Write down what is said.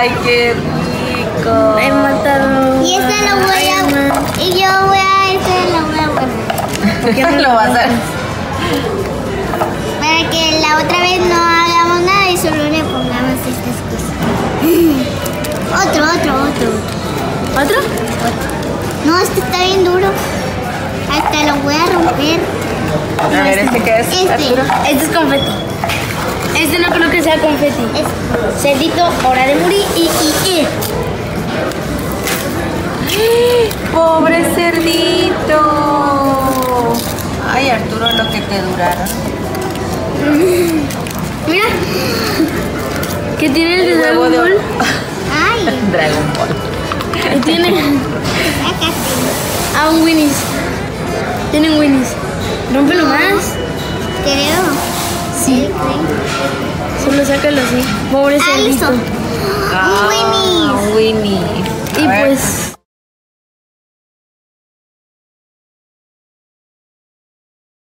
Ay, qué rico. Me mataron. Y esta lo voy a... Y yo voy a... Esta lo voy a guardar. ¿Por qué no lo vas a hacer? Para que la otra vez no hagamos nada y solo le pongamos estas cosas. Otro. ¿Otro? No, este está bien duro. Hasta lo voy a romper. A ver, ¿este qué es? Este. Arturo. Este es confeti. Este no creo que sea confeti. Cerdito, hora de morir y. ¡Pobre cerdito! Ay, Arturo, lo que te duraron. Mira. ¿Qué tiene el de huevo Dragon de Ball? Ay, Dragon Ball. ¿Qué tiene? sácate. Ah, un Winnie's. Tienen Winnie's. Rómpelo más. Creo. Sí. Solo sácalo así. Pobre Ah, listo. cerdito. Un Winnie's. Winnie. Y A ver. pues.